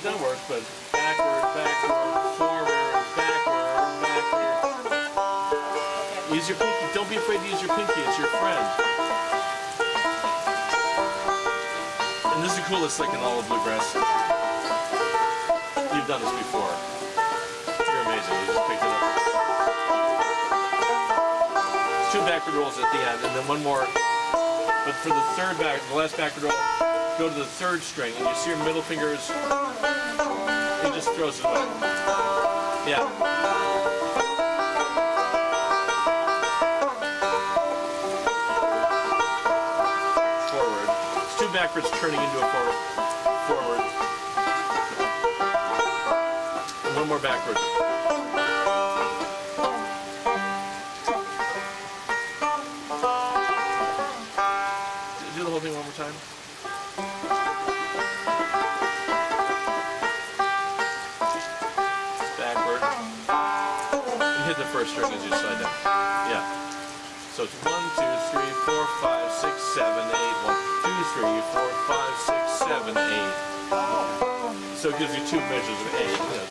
that works, but backward, backward, forward, backward, backward. Use your pinky. Don't be afraid to use your pinky. It's your friend. And this is the coolest lick in all of bluegrass. You've done this before. You're amazing. You just picked it up. Two backward rolls at the end, and then one more. But for the last backward roll, go to the third string, and you see your middle fingers. He just throws it away. Yeah. Forward. It's two backwards turning into a forward. Forward. And one more backward. Do the whole thing one more time. Backward. And hit the first string as you slide down. Yeah. So it's 1, 2, 3, 4, 5, 6, 7, 8. 1, 2, 3, 4, 5, 6, 7, 8. So it gives you two measures of 8.